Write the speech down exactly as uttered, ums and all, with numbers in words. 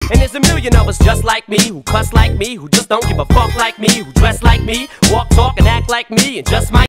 And there's a million of us just like me, who cuss like me, who just don't give a fuck like me, who dress like me, walk, talk, and act like me, and just might